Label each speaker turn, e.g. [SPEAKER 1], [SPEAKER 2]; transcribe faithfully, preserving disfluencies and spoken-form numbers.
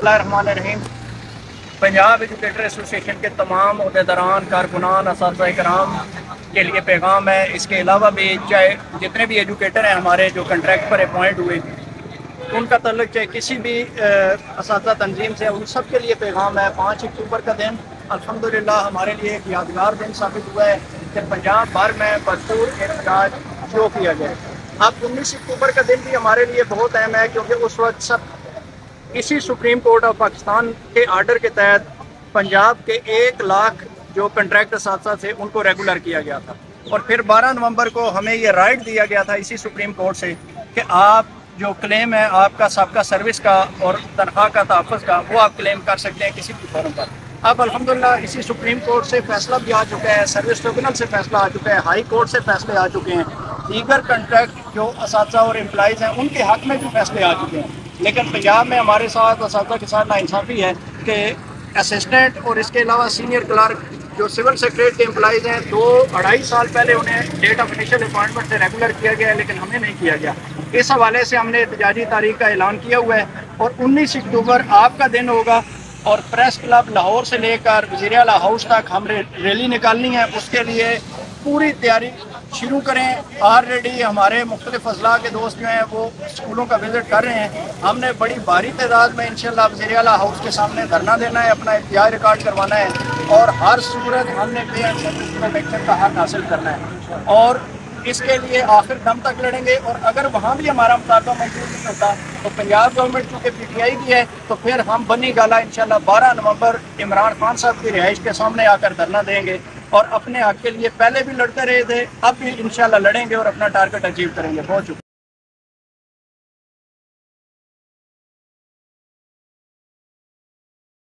[SPEAKER 1] बिस्मिल्लाहिर्रहमानिर्रहीम। Punjab educator association के तमाम अहदेदारान, कारकुनान, असातिज़ा कराम के लिए पैगाम है। इसके अलावा भी चाहे जितने भी एजुकेटर हैं हमारे जो कंट्रैक्ट पर अपॉइंट हुए, उनका तल्लुक चाहे किसी भी असातिज़ा तंजीम से, उन सब के लिए पैगाम है। पाँच अक्टूबर का दिन अल्हम्दुलिल्लाह हमारे लिए एक यादगार दिन साबित हुआ है कि पंजाब भर में भरपूर एहतजाज शो किया गया। अब उन्नीस अक्टूबर का दिन भी हमारे लिए बहुत अहम है, क्योंकि उस वक्त सब इसी सुप्रीम कोर्ट ऑफ पाकिस्तान के आर्डर के तहत पंजाब के एक लाख जो कंट्रैक्ट असातिज़ा थे उनको रेगुलर किया गया था। और फिर बारह नवंबर को हमें ये राइट दिया गया था इसी सुप्रीम कोर्ट से कि आप जो क्लेम है आपका सबका सर्विस का और तनख्वाह का तहफ़्फ़ुज़ का, वो आप क्लेम कर सकते हैं किसी भी फॉर्म पर। अब अल्हम्दुलिल्लाह इसी सुप्रीम कोर्ट से फैसला भी आ चुका है, सर्विस ट्रिब्यूनल से फैसला आ चुका है, हाई कोर्ट से फैसले आ चुके हैं, दीगर कंट्रैक्ट जो असातिज़ा और एम्प्लॉइज़ हैं उनके हक़ में भी फैसले आ चुके हैं। लेकिन पंजाब में हमारे साथ असातिज़ा के साथ नाइंसाफ़ी है कि असिस्टेंट और इसके अलावा सीनियर क्लर्क जो सिविल सेक्रेटरी के एम्प्लॉइज़ हैं, दो अढ़ाई साल पहले उन्हें डेट ऑफ इनिशियल अपॉइंटमेंट से रेगुलर किया गया है, लेकिन हमें नहीं किया गया। इस हवाले से हमने एहतजाजी तारीख का ऐलान किया हुआ है और उन्नीस अक्टूबर आपका दिन होगा और प्रेस क्लब लाहौर से लेकर वज़ीर आला हाउस तक हम रैली निकालनी है। उसके लिए पूरी तैयारी शुरू करें। ऑलरेडी हमारे मुख्तलिफ अज़ला के दोस्त जो हैं वो स्कूलों का विज़िट कर रहे हैं। हमने बड़ी भारी तादाद में इंशाअल्लाह वज़ीर आला हाउस के सामने धरना देना है, अपना एहतजाज रिकॉर्ड करवाना है और हर सूरत हमने पे एंड सर्विस प्रोटेक्शन का हक हासिल करना है और इसके लिए आखिर दम तक लड़ेंगे। और अगर वहाँ भी हमारा मुतालबा मंजूर नहीं होता तो पंजाब गवर्नमेंट चूँकि पी टी आई की है तो फिर हम बनी गाला इंशाल्लाह बारह नवंबर इमरान खान साहब की रिहाइश के सामने आकर धरना देंगे और अपने हक के लिए पहले भी लड़ते रहे थे, अब भी इंशाल्लाह लड़ेंगे और अपना टारगेट अचीव करेंगे। बहुत शुक्रिया।